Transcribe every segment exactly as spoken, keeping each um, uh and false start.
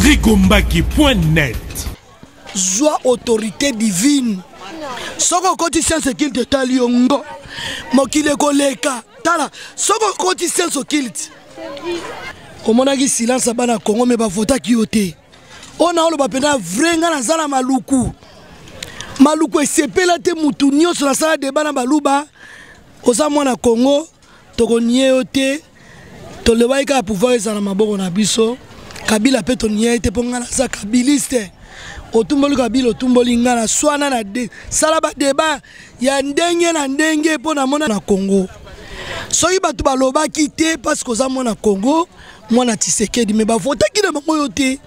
rigombaki point net. Joie autorité divine. Soko koti science kilte taliongo. Mokile koleka. Tala. Soko koti science kilte. Omonaki silence bana Congo me ba vota kiote. On a olo ba pena vrenga na zala maluku. Maluku esepela te mutu nyonso na sala de bana baluba. Oza mwana Congo toko nyeote. To le waika pouvoir ezana maboko na biso. Kabila pe to nyete ponga na za kabiliste. Otumboli kabila otumboli ngana swana na de salaba deba ya ndenge na ndenge pona mona na Congo. Soki batu baloba kite parce que oza mwana Congo, mwana Tshisekedi me ba vota ki na bango yote.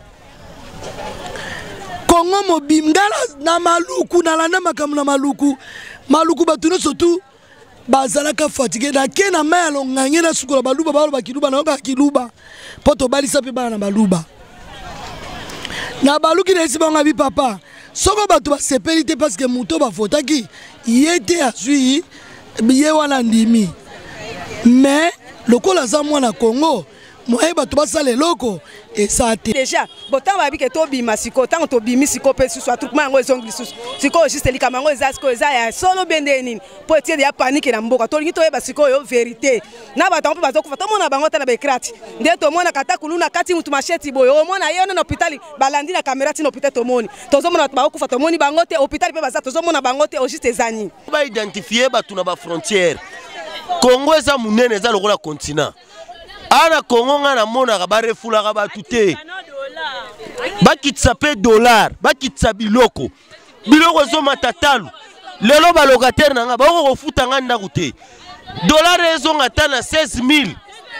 Congo mobimgala na maluku na landa makamu na maluku. Maluku batu no surtout bazalaka fatigué na ke na melo nganye na sukola baluba balo bakiluba na yoka kiluba. Poto balisa pe bana baluba. Na baluki na esi banga bi papa. Soko batu ba sepelite parce que muto ba fotaki yete azui biye wana ndimi. Mais lokola za mwana Congo moye batu basale loko esate. Déjà, botan ba bi ke to bima siko tant to bimi siko pe su truc mango ezongli su. Siko juste lika mango ezasko ezaya solo bende nini. Po tie ya panique na mboka. To ngito yeba siko yo vérité. Na bata mpo bazo kufa to mona bango ta na bekrati. Nde to mona kata kuluna kati mutu macheti boyo. O mona yo na hôpital balandi na caméra ti na hôpital to moni. To zo mona ba kufa to moni bango te hôpital pe baza to zo mona bango te o juste ezani. Ba identifier batu na ba frontière. Congo eza munene eza lokola continent. Ana Congo nga na mona ba refula ba tuté. Ba kitsa pe dollar, ba kitsa biloko. Biloko zo matatalu. Lelo ba locataire na nga ba ko futa nga ndaku te. Dollar ezo ngata na seize mille.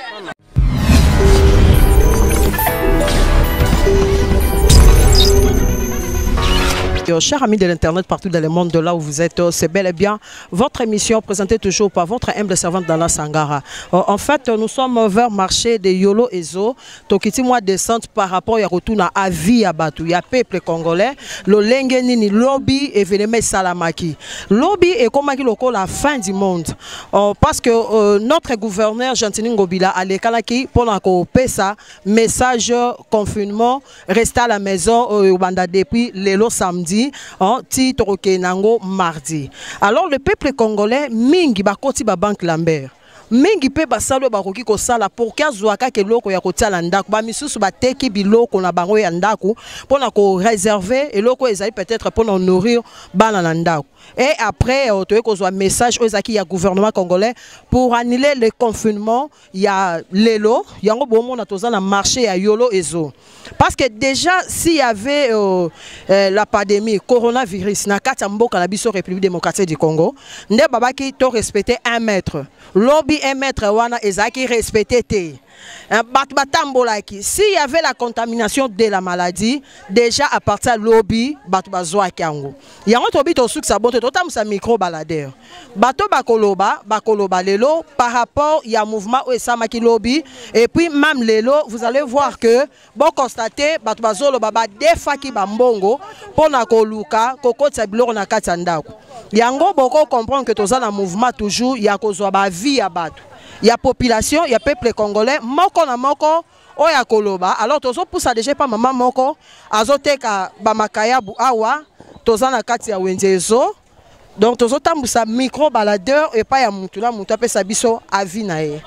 Chers amis de l'internet partout dans le monde de là où vous êtes, c'est bel et bien votre émission présentée toujours par votre humble servante dans la Sangara. En fait, nous sommes vers le marché de Yolo Ezo, tokiti moi descente par rapport à retourna à vie à Batu, il y a peuple congolais, le lengenini lobby et veneme salamaki. Lobby est comme la fin du monde parce que euh, notre gouverneur Gentini Ngobila a l'écalaki pour la pesa message confinement rester à la maison euh, depuis le samedi. Ti toroke nango mardi. Alors le peuple congolais mingi bakoti ba banque Lambert. Mingi pe basalo bakoki ko sala pour kazuaka ke loko ya kotiala ndako ba misusu ba teki biloko na bango ya ndako pona ko réserver et loko ezali peut-être pour nourrir bana na ndako. Et après on te kozwa message aux aki ya gouvernement congolais pour annuler le confinement ya lelo yango bomo na toza na marché ya Yolo Ezo. Parce que déjà s'il y avait euh, euh, la pandémie coronavirus na kati ya mboka na biso République démocratique du Congo, nde babaki to respecter un mètre. Lobby un mètre wana ezaki respecté te. S'il y avait la contamination de la maladie, déjà à partir de lobby, batu bazwa kiango. Yango tobi to suk sa bonte to tam sa micro baladeur. Bato bakoloba, bakoloba lelo par rapport il y a mouvement ou ça maki lobby et puis même lelo vous allez voir que bon constater bato bazolo baba defaki bambongo pona koluka kokotsa biloko na kati ndako. Yango boko comprendre que toza na mouvement toujours ya kozwa ba vie ya bato. Il y a population, il y a peuple congolais, moko na moko, oya koloba. Alors tozo poussa déjà pas maman moko, azoteka bamakaya bu awa, toza na kati ya wenzezo. Donc tozo tambusa micro baladeur et pas ya mutu la mutu apesa biso avi na ye.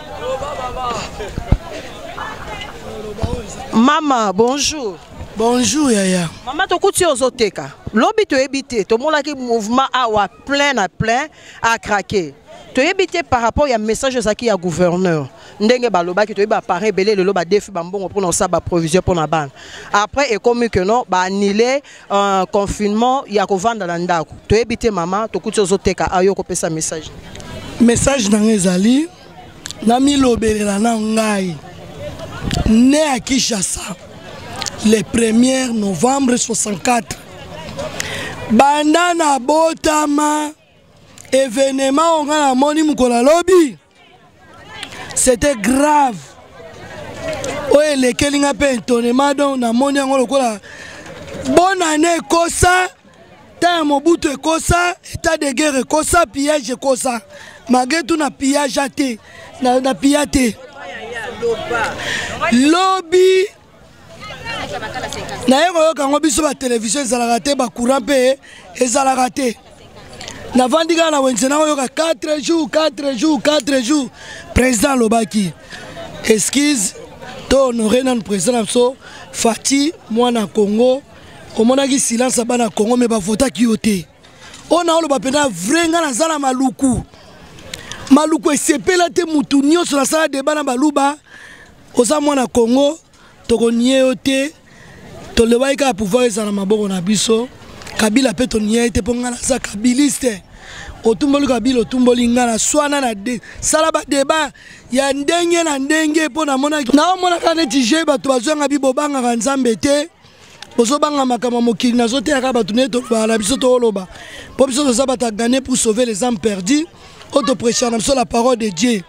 Maman, bonjour. Bonjour Yaya. Maman tokuti ozoteka. Lobi to ebité, to molaki mouvement awa plein à plein à craquer. Tu es par rapport à un message à gouverneur. Ndenge baloba ki to ba paré belé le loba défi bambongo pour nos saba provision pour na ban. Après et comme que non ba annuler un confinement ya ko vendre na ndako. To ebité maman to kuti ozoteka ayo ko pesa message. Message na ngezali na mi lobelela na ngai. Né à Kinshasa le premier novembre soixante-quatre. Bandana botama événement on a moni mukola lobby. C'était grave. Oye le kelinga pe étonnement donc na moni ngolo kola. Bonne année kosa, ta mobutu kosa, état de guerre kosa, pillage kosa. Magetu na pillage até, na na pillate. Lobby naye koyoka ngo biso ba télévision ezalaka te bacourant mpe ezalaka te navandi kaka na wenze nakoyoka quatre jours quatre jours quatre jours président alobaki excuse to honoré nanu président na biso Fati mwana Congo omonaki silence bana Congo me bavotaki yo te ona oloba pena vrai nga naza na maluku maluku esepela te mutu nyonso nasala deba na baluba oza mwana Congo tokonie yo te tolebaki kaka pouvoir eza na maboko na biso Kabila pe tonie te mpo nga naza kabiliste otumboli Kabila otumboli nga na swana na de sala ba deba ya ndenge na ndenge mpo namonaki naomonaka neti je bato bazwanga bibobangaka nzambe te bozobanga makambo mokili nazoteyaka bato nde tolobaka na biso tooloba mpo biso toza bato agane pour sauver les âmes perdues oyo toprêchaka na biso la parole de Dieu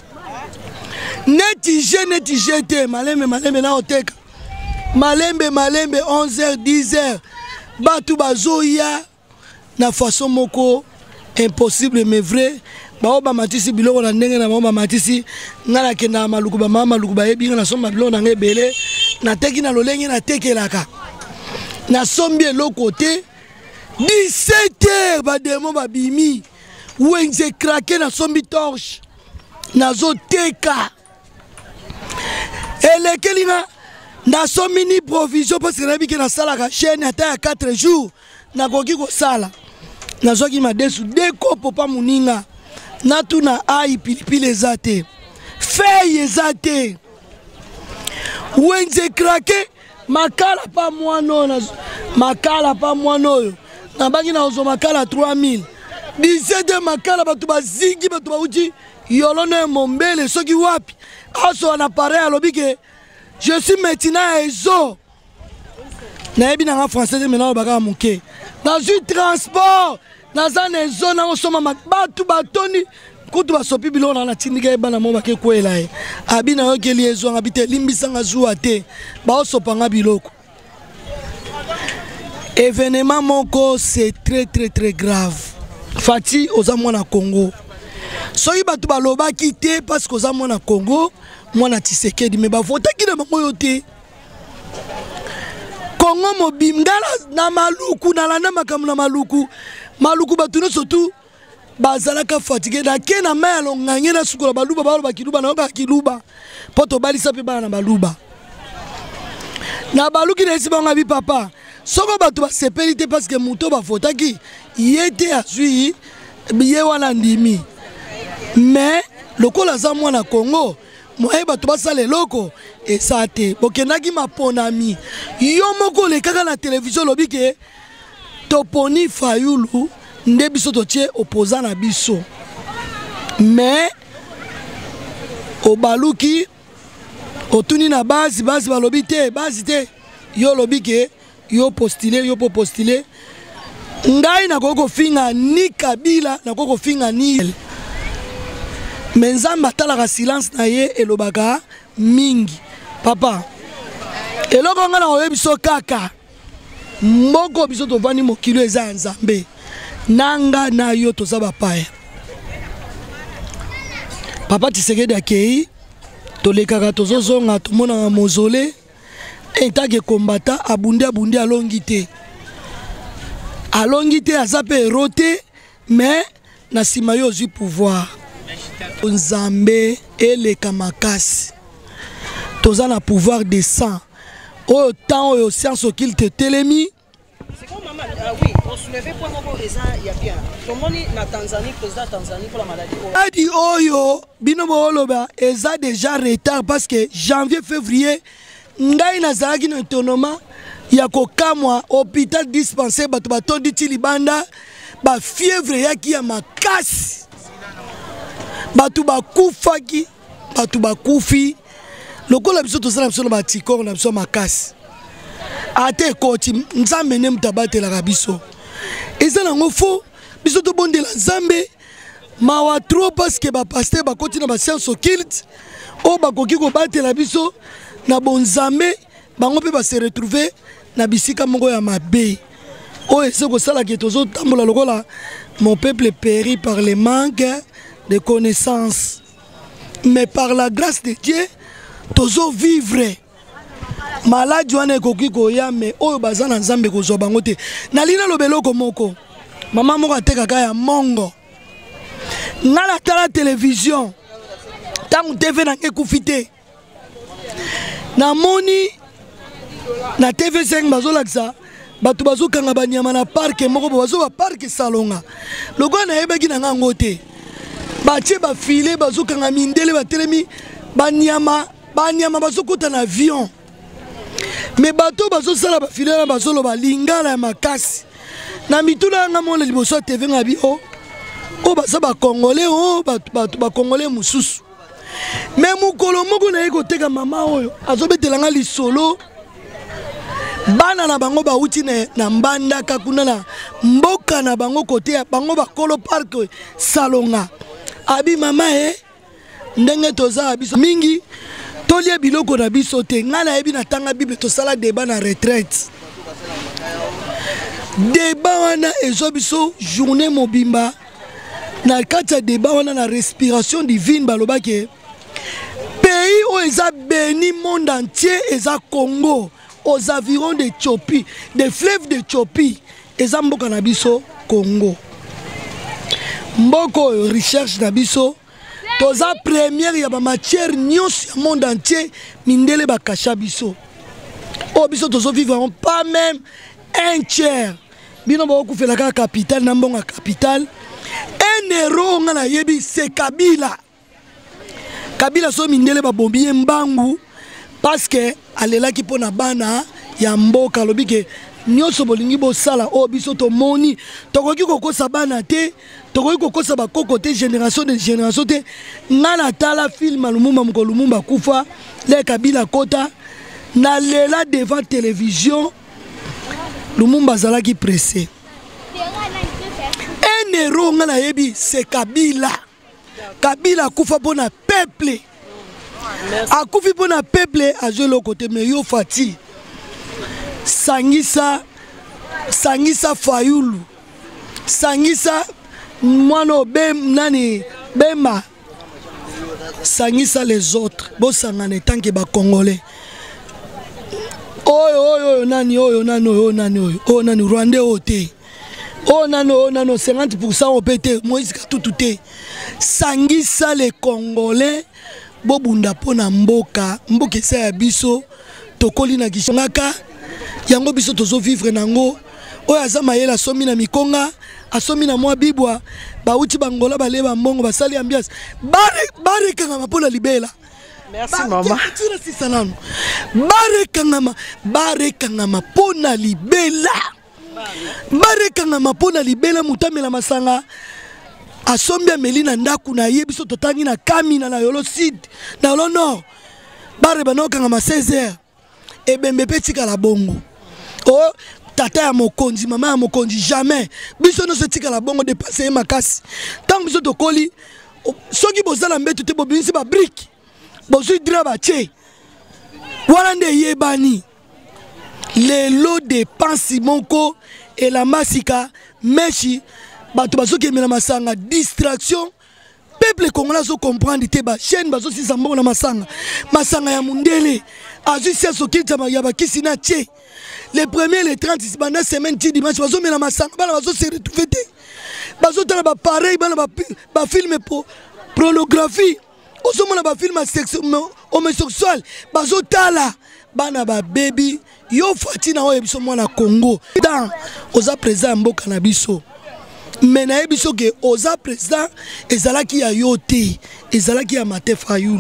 neti je neti je te malembe malembe na oteka malembe malembe onze heures dix heures bato bazoya na façon moko impossible mais vrai bao bamatisi biloko na ndenge na bao bamatisi nga nakendaka maluku bamama maluku bayebi nga nasomba biloko nanga ebele nateki na lolenge natekelaka nasombi eloko te dix-sept heures bademo babimi wenze krake nasombi torche nazoteka elekeli nga nasombi ni provision parce que nayebi ke nasalaka chaîne ata ya quatre jours nakoki kosala nazwaki madesu de kopo pa moninga natuna ai pilipili eza te fei eza te wenze krake makala pa mwana oyo makala pa mwana oyo nabaki nakozwa makala trois mille dix-sept makala bato bazingi bato bauti yolo na mombele soki wapi asoka na pareil alobi ke je suis maintenant à ezo nayebi nanga français te mena bakaka moke nazwi transport naza na ezo nakosoma bato batoni kutu basopi biloko nanga natindika ye bana mo bake kwela ye abi nayokeli ezo anga bite limbisanga zuwa te baosopanga biloko événement moko c'est très très très grave Fati oza mwana Congo soki bato balobaki te parce que oza mwana Congo mwana Tshisekedi me bavotaki na bango yo te Congo mobim ngala na maluku nalanda makambo na maluku maluku bato nyonso tu bazalaka fatigué nake na mai ya longange na sukola baluba baloba kiluba nayokaka kiluba mpo tobalisa mpe bana na baluba na baluki na esi bango abi papa soko bato basepeli te parce que moto bavotaki ye te azwi ye wana ndimi mais lokola aza mwana Congo moye bato basala eloko eza te bokendaki maponami yo moko olekaka na televizio olobi ke toponi Fayulu nde biso totie opposant na biso mais obaluki otuni na basi basi balobi te basi te yo olobi ke yo postule yo po postule ngai nakoki kofinga ni Kabila nakoki kofinga ni mais nzambe atalaka silence na ye elobaka mingi papa eloko nga na koyebi biso kaka moko biso tovandi mokilo eza ya nzambe nanga na yo toza bapaya papa Tshisekedi akei tolekaka tozozonga tomonaka mozole entake kombata abundi abundi alongi te alongi te aza mpe ero te mais na nsima yo ozwi pouvoir nzambe eleka makasi toza na pouvoir de sang oyo temps oyo science occulte telemi C'est comme maman, euh, oui, on soulevait pour moi les gens, il y a bien. Comment na Tanzanie, président Tanzanie pour la maladie. Adi oyo bino boloba eza déjà retard parce que janvier février ngai nazalaki na étonnement ya kokamwa hôpital dispensaire bato batondi ti libanda ba fièvre yaki ya makasi bato bakufaki bato bakufi lokola biso tozala biso na batikor na biso makasi ate koti nzambe ne mutabatela biso eza nango fo biso tobondela nzambe mawa trop parce que ba pasteur ba koti na ba science occulte o bakoki kobatela biso na bonzambe bango pe ba se retrouver na bisika moko ya mabe o ese ko sala ke tozo tambola lokola mon peuple périt par le manque de connaissances mais par la grâce de Dieu tozo vivre maladi wana ekoki koya me oyo baza na nzambe kozwa bango te nalina lobeloko moko mama moko atekaka ya mongo nga natala télévision ntango T V nange ekufi te namoni na T V cinq bazolakisa bato bazokanga banyama na parke moko bo bazo ba parke Salonga lokola nayebaki na ngango te batie bafile bazokanga mindele batelemi banyama banyama bazokota na avion me bato bazosala bafile na bazoloba lingala ya makasi na mitula yanga mona liboso ya T V nga bi o o basa bakongole o bato bakongole mosusu me mokolo moko naye koteka mama oyo azobetelanga lisolo bana na bango bauti na mbandaka kuna na mboka na bango kote ya bango bakolo parke Salonga abi mama e ndenge toza biso mingi tolia biloko na biso te nga nayebi na tanga Bible tosala débat na retraite débat wana ezo biso journée mobimba na kati ya débat wana na respiration divine balobaki pays où eza béni monde entier eza Congo aux environs de Tchopie des fleuves de Tchopie eza mboka na biso Congo mboko recherche na biso toza première ya ba matière nyonso ya monde entier mindele bakasha biso o biso tozo vivre pas même un tiers bino ba okufela ka capital na mbonga capital un euro nga na yebi c'est Kabila Kabila so mindele ba bombi mbangu parce que alelaki pona bana ya mboka lobike nyonso bolingi bosala o biso to moni tokoki kokosa bana te tokoki kokosa bakoko te génération de génération te nga na tala film Lumumba moko Lumumba kufa le Kabila kota na lela devant télévision Lumumba zalaki pressé un euro nga na yebi c'est Kabila Kabila kufa pona peuple akufi pona peuple azo le côté mais yo fati sangisa sangisa Fayulu sangisa mwana be nani bema sangisa les autres bo sangane tant que ba congolais oyo oyo nani oyo nani oyo nani oyo oyo nani Rwandais ote oh nano oh nano cinquante pour cent au P T Moïse Katutu te sangisa les Congolais bobunda pona mboka mboka esa ya biso tokoli na kishongaka yango biso tozo vivre nango oyo azama yela somi na mikonga asomi na mwa bibwa bauti bangola baleba mbongo basali ambiance bare bare kanga pona libela. Merci maman. Bare kanga bare kanga pona libela. Bare kanga pona libela mutamela masanga asombi amelina ndaku na yebiso totangi na kamina na yolo sud na yolo nord bare banokanga ma seize heures ebembe petika la bongo oh tata ya mokonzi mama ya mokonzi jamais biso no se tika la bongo dépasser makasi tant biso tokoli soki bozala mbeto te bobinisi ba brique bozu dira ba che wana nde yebani lelo dépense moko et la masika meshi bato bazoki emela masanga distraction peuple congolais zo comprendre te ba chaîne bazo si zambo na masanga masanga ya mundele azu sia sokita ya bakisi na che les premiers les trente bana semaine ti dimanche bazo mela masanga bana bazo se retrouver te bazo tala ba pareil bana ba ba film pour pornographie ozo mona ba film homosexuel bazo tala bana ba baby yo fati na oyo biso mwana Congo dans oza présent mboka na biso mais na biso ke oza président ezalaki ya yote ezalaki ya Martin Fayulu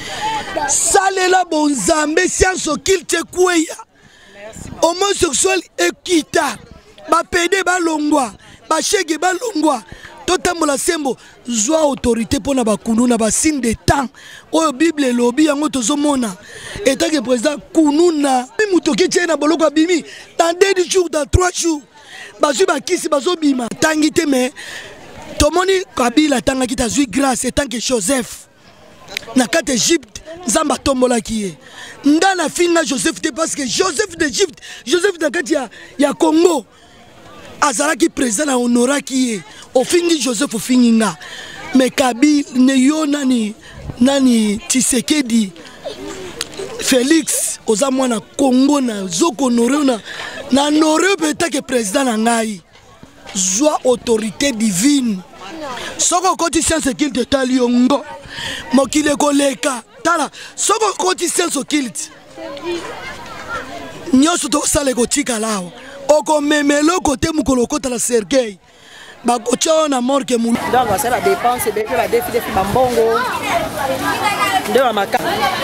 salela bonzambe science kilte kweya homosexuel ekita ba pede ba longwa ba shege ba longwa totambola sembo zwa autorité pona ba kunu na ba signe de temps oyo bible lobi yango tozomona etat que président kununa mutoki tena boloko bimi dans deux jours dans trois jours bazu bakisi bazo bima tangi te mais tomoni Kabila tanga kita zui grâce etant que Joseph na kate Égypte nzamba tombola kiye ndana finga Joseph te parce que Joseph d'Égypte Joseph na kati ya ya Congo azalaki président na honora kiye ofingi Joseph ofinginga mais Kabila ne yo nani nani Tshisekedi Félix oza mwana Congo na zoko honoré na na honoré peut-être que président na ngai zwa autorité divine soko koti science occulte tali yongo mokile koleka tala soko koti science occulte nyonso tosala kotika lawa okomemelo kote mukolo kotala Sergei bakocha na morgue mu donc c'est la dépense et la défi défi bambongo de la maka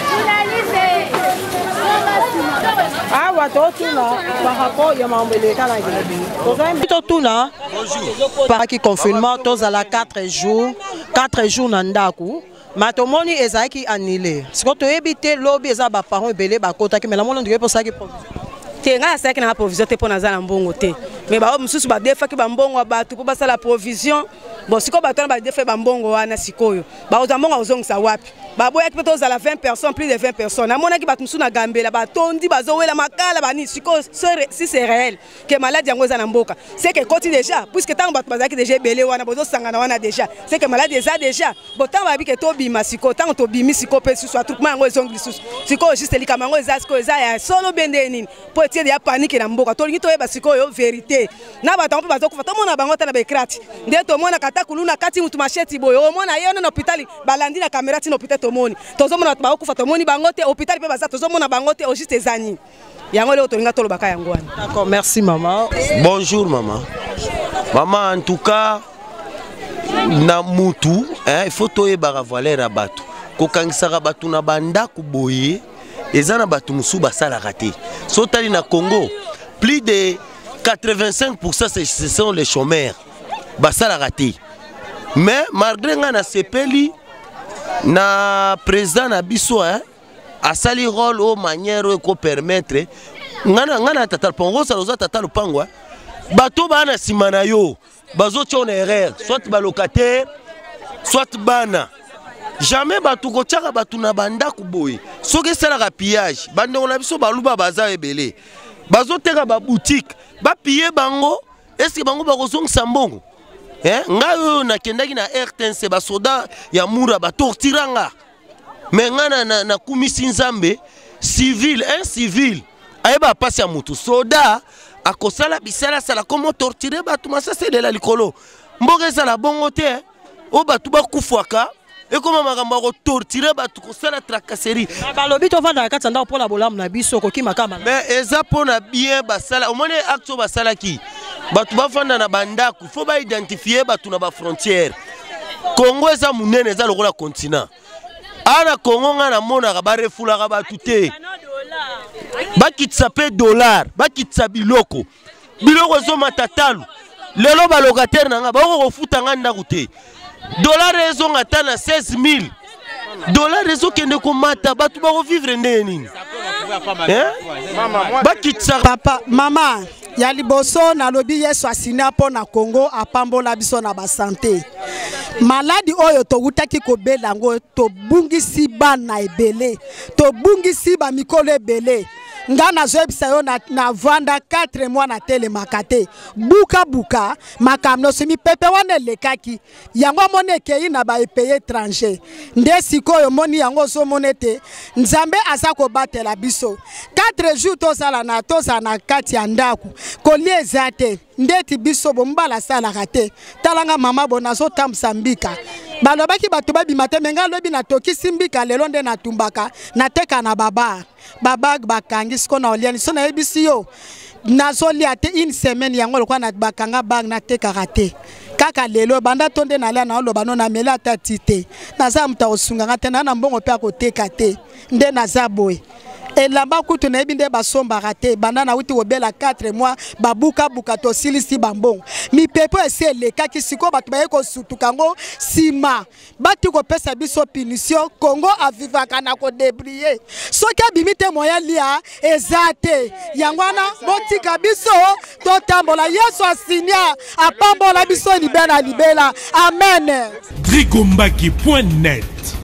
ah wato tuna par rapport ya mambele kana ngelabi to tuna par qui confinement tous à la quatre jours quatre jours na ndaku matomoni ezaki annulé siko to ebité lobby eza ba parents ebele ba kota ki mais la monde ndike pour ça qui tenga ça qui na provision te pona za na mbongo te mais ba mususu ba defa ki ba mbongo ba tu pour ça la provision bon siko ba tona ba defa ba mbongo wana sikoyo ba ozambongo ozongisa wapi ba boya ki peto za la vingt personnes plus de vingt personnes amona ki ba mususu na gambela ba tondi ba zowela makala ba ni siko si c'est réel que maladie yango za na mboka c'est que koti déjà puisque tant ba bazaki déjà belé wana bozo sangana wana déjà c'est que maladie eza déjà botan ba bi ke to bima siko tant to bimi siko pe sous truc mango ezongli sous siko juste likamango eza siko eza ya solo bende nini po tie ya panique na mboka to lingi to yeba siko yo vérité na ba tampo bazo kufa to mona bango ta na bekrati nde to mona kata kuluna kati mutu macheti boyo o mona yo na hôpital balandi na caméra ti na hôpital to moni to zo mona ba kufa to moni bango te hôpital pe baza to zo mona bango te o juste ezani yango le to linga to lobaka yango wana. D'accord, merci maman. Bonjour maman. Maman en tout cas na mutu hein il faut to yeba valeur à batu ko kangisaka batu na banda ku boye ezana batu musu basala raté sotali na Congo plus de quatre-vingt-cinq pour cent ce sont les chômeurs basala raté mais malgré ngana sepeli na président na biso hein asali rôle au manière ko permettre ngana ngana tata pongo ça loza tata lupango bato bana simana yo bazo tchona erreur soit ba locataire soit bana jamais bato ko tchaka bato na banda ku boye soki sala pillage bande on a biso baluba baza ebele bazo teka ba boutique ba piller bango est-ce que bango ba kozongisa mbongo hein ngayo na kendaki na R T N C ba soda ya mura ba tortiranga mais ngana na, na kumisi nzambe civil un civil ayeba pasi ya mutu soda akosala bisala sala comment torturer batu masase de la likolo mboka sala bongo te o batu ba kufwaka et comment makambo ko torturer batu ko sala tracasserie ba lobi to vanda ka tsanda pour la bolam na biso ko kima kama mais eza pona bien ba sala o mone acte ba sala ki batu ba fanda na bandaku faut ba identifier batu na ba frontière Congo eza munene eza lokola continent ana Congo ngana mona ka ba refula ka batu te bakitsa pe dollar bakitsa biloko biloko zo matatalu lelo ba locataire nanga ba ko futa nganda kute dollar ezo ngata na seize mille dollar ezo kende ko mata batu ba ko vivre ndenge nini hein bakitsa papa mama ya liboso na lobi Yesu asina po na Congo apambola biso na ba santé maladi oyo to utaki ko belango to bungisi bana ebele to bungisi ba mikolo ebele ngana zoebisa yo na, na vanda quatre mois na tele makate buka buka makamno simi pepe wane lekaki yango mone kei na ba epeye étranger nde sikoyo moni yango so monete nzambe asa ko batela biso quatre jours to sala na to sala na kati ya ndaku ko liezate ndeti biso bombala sala kate talanga mama bona so tamsa mbika balobaki bato babima te menga lobi na toki simbika lelo nde na tumbaka na teka na baba baba bakangi siko na oliani so na ebisi yo nazoli ate une semaine yango lokwa na bakanga bag na teka kate kaka lelo banda tonde na lia na loba no na mela tatite naza mta osunga ngate na mbongo pe akoteka te nde naza boy et là-bas kutu na ebinde basomba raté banda na uti obela quatre mois babuka buka to silisi bambong mi pepo ese leka kisiko batu baye ko sutukango sima batu ko pesa biso punition Congo avivaka na ko débrier soki abimite moya lia ezate yangwana botika biso to tambola Yesu asinia apambola biso libela libela amen Trigombaki point net